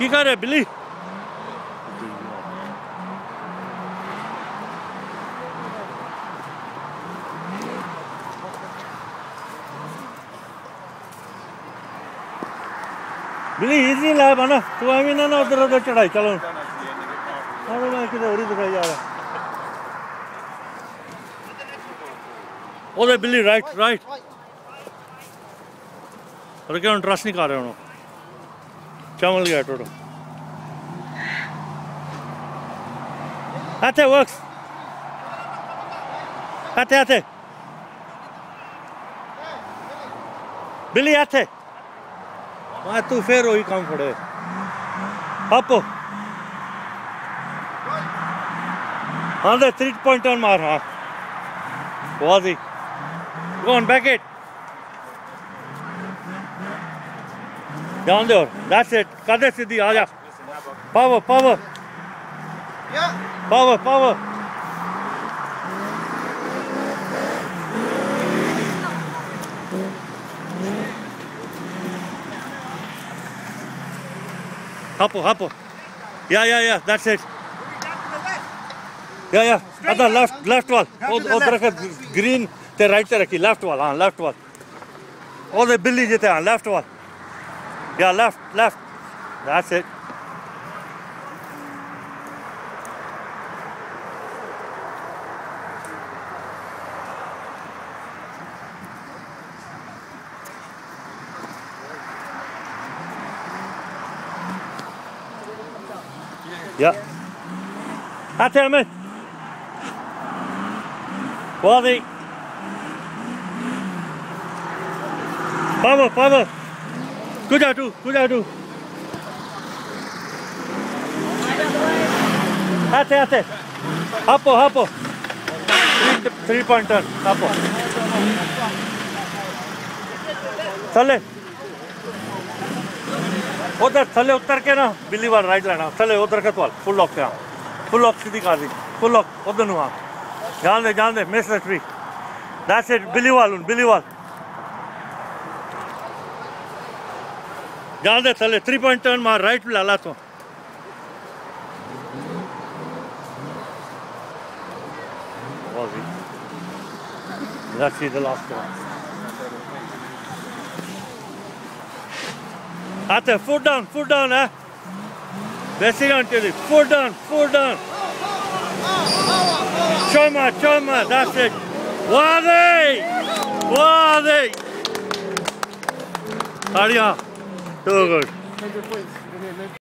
की कर रहे बिल्ली? बिल्ली इजी ला बना तू अभी ना उधर उधर चढ़ाई चलो अरे मैं किधर उड़ी दिखाई जा रहा ओए बिल्ली राइट राइट अरे क्या ट्रस्ट नहीं कर रहे हो चमल गया टोटो आते वर्क्स आते आते बिल्ली आते वहाँ तू फिर वही काम पड़े पापो हाँ दे 3 point turn मार हाँ बहुत ही go on back it जान दे और that's it कर दे सीधी आ जा power power power power Hapo. Yeah, that's it. Yeah. Other left wall. उधर का green ते right ते रखी left wall हाँ left wall. उधर बिल्ली जिते हाँ left wall. Yeah left. That's it. Yeah. Hadi Ahmet. Body. Power. Good out. Hadi. Hapo. 3 point turn. Hapo. चले उधर थले उतर के ना बिल्ली वाल राइट लेना थले उधर के तो फुल लॉक पे फुल लॉक सीधी कर दी फुल लॉक उधर नु जान दे miss the tree that's it बिल्ली वाल जान दे थले 3 point टर्न मार राइट पे ला तो let's see the last one Ate, foot down, eh? Basic until it. Foot down. Choma, that's it. Wadi! Too good.